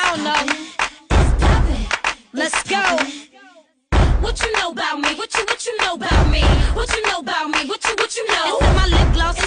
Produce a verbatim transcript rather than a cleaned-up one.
y'all know. Let's go. What you know about me? What you what you know about me? What you know about me? What you what you know? It's in my lip gloss,